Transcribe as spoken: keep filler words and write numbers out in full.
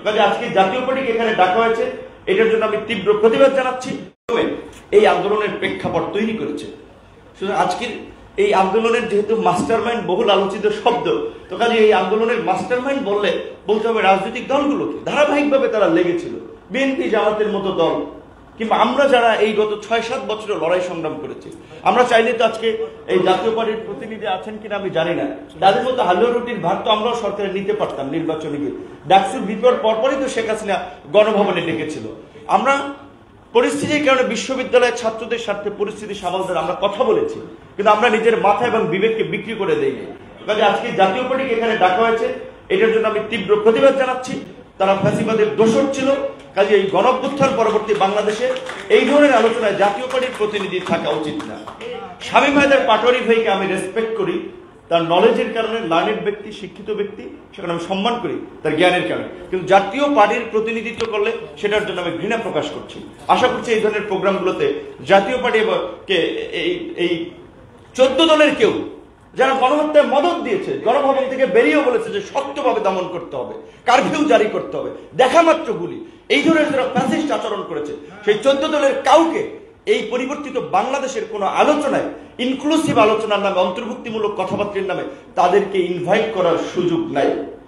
কাজে আজকে জাতীয় পার্টিকে এখানে ডাকা হয়েছে, এটার জন্য আমি তীব্র প্রতিবাদ জানাচ্ছি। এই আন্দোলনের প্রেক্ষাপট তৈরি করেছে। সুতরাং আজকের এই আন্দোলনের যেহেতু মাস্টারমাইন্ড বহুল আলোচিত শব্দ, তো কাজে এই আন্দোলনের মাস্টারমাইন্ড বললে বলতে হবে রাজনৈতিক দলগুলোকে। ধারাবাহিকভাবে তারা লেগেছিল, বিএনপি জামাতের মতো দল, কিংবা আমরা যারা এই গত ছয় সাত বছরের লড়াই সংগ্রাম করেছি। আমরা চাইলে তো আজকে এই জাতীয় পার্টির প্রতিনিধি আছেন কিনা আমি জানি না, তাদের মতো হালুয়া রুটির ভাগ তো আমরাও সরকারে নিতে পারতাম নির্বাচনে গিয়ে। ডাকসুর বিপর পরপরই তো শেখ হাসিনা গণভবনে ডেকেছিল। আমরা পরিস্থিতির কারণে বিশ্ববিদ্যালয়ের ছাত্রদের স্বার্থে পরিস্থিতি সামাল দেওয়ার আমরা কথা বলেছি, কিন্তু আমরা নিজের মাথা এবং বিবেককে বিক্রি করে দেইনি। কাজে আজকে জাতীয় পার্টিকে এখানে ডাকা হয়েছে, এটার জন্য আমি তীব্র প্রতিবাদ জানাচ্ছি। তারা ফ্যাসিবাদের দোষর ছিল। কাজে এই গণঅভ্যুত্থান পরবর্তী বাংলাদেশে এই ধরনের আলোচনায় জাতীয় পার্টির প্রতিনিধি থাকা উচিত না। শামীম হায়দার পাটোয়ারী ভাইকে আমি রেসপেক্ট করি, তার নলেজের কারণে, লার্নেড ব্যক্তি, শিক্ষিত ব্যক্তি, সেখানে আমি সম্মান করি তার জ্ঞানের কারণে। কিন্তু জাতীয় পার্টির প্রতিনিধিত্ব করলে সেটার জন্য আমি ঘৃণা প্রকাশ করছি। আশা করছি এই ধরনের প্রোগ্রামগুলোতে জাতীয় পার্টিকে এই চোদ্দ দলের কেউ যারা গণহত্যায় মদত দিয়েছে, গণভবন থেকে বেরিয়েও বলেছে যে শক্তভাবে দমন করতে হবে, কারফিউ জারি করতে হবে, দেখা মাত্র গুলি, এই ধরনের যারা ফ্যাসিস্ট আচরণ করেছে, সেই চোদ্দ দলের কাউকে এই পরিবর্তিত বাংলাদেশের কোন আলোচনায়, ইনক্লুসিভ আলোচনার নামে, অন্তর্ভুক্তিমূলক কথাবার্তার নামে তাদেরকে ইনভাইট করার সুযোগ নাই।